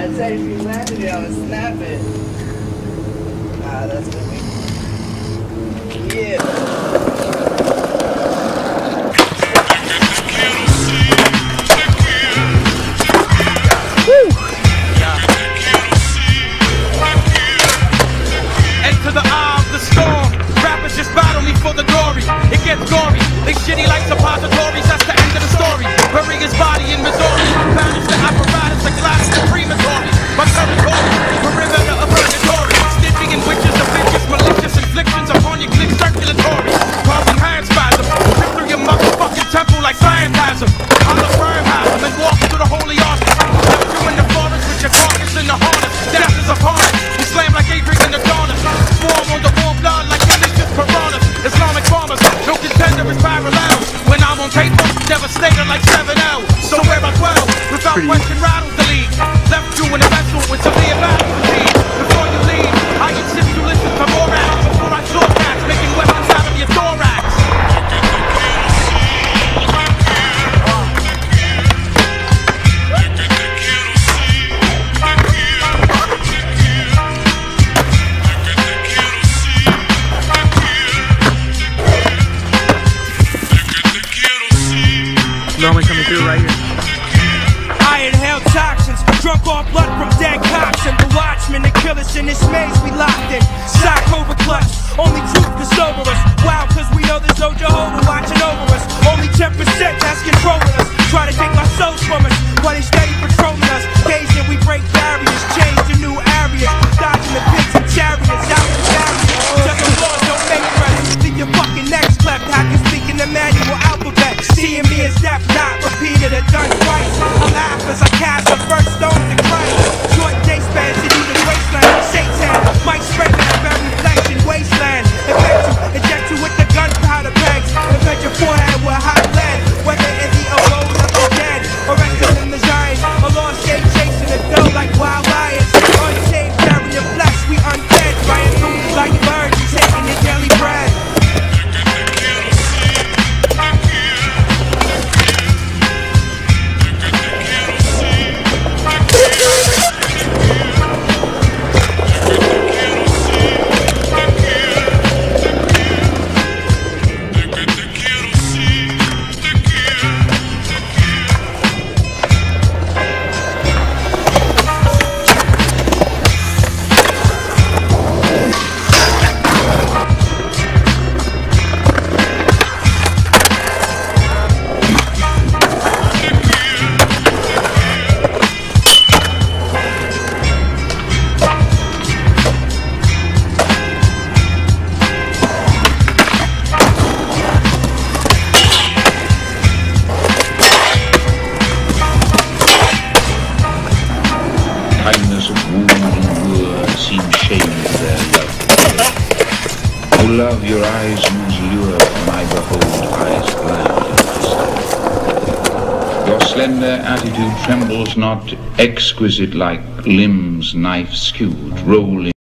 I said if you landed it, I would snap it. Ah, that's gonna be... Yeah. Woo! Enter the eye of the storm. Rappers just battle me for the glory. It gets gory. They shitty like suppositories. That's the end of the story. Bury his body in Missouri. Banish the apparatus, a glass of crematory. My territory, perimeter of purgatory. Stitching in witches of bitches, malicious inflictions upon your click circulatory. Causing hand spasm. Rip through your motherfucking temple like phantasm. I'm the firm house and walk through the holy altar. Left you in the forest with your carcass in the harness. Death is upon us. You slam like Adrian in the corner. Swarm on the warm blood like delicious piranhas. Islamic farmers, no contender is parallel. When I'm on paper, devastated like 7L. So where I dwell, without question rattles the league. Left you in a vessel with severe battle fatigue. Before you leave, I insist you listen to more raps before I saw cats making weapons out of your thorax. Moment coming through right here. I inhale toxins, drunk off blood from dead cops. And the watchmen, the killers in this maze we locked in. Sock over clutch, only truth can sober us. Wow, cause we know there's no Jehovah watching over us. Only 10% that's controlling us. Try to take our souls from us while they steady patrolling us. Occasionally we break barriers, change to new areas. Dodging the pigs and chariots out the barriers. Just the laws don't make threats. Leave your fucking necks cleft. Hackers speaking the manual alphabet. Seeing me as death, not repeated or done twice. I laugh as I cast the first stones in Christ. Short day spans in either wasteland. Satan might spread that very flesh in wasteland. Inject you with the gunpowder bags. Infect your forehead with hot lead. Whether in the abode of the dead or resting in the giant. A lost day chasing the dough like wild lions. Unsaved, carrying flesh, we undead. Flying through like birds, taking your daily bread. Kindness of wound and lure seem shamed their love. O love, your eyes whose lure from I behold highest land. Your slender attitude trembles not, exquisite like limbs knife skewed, rolling.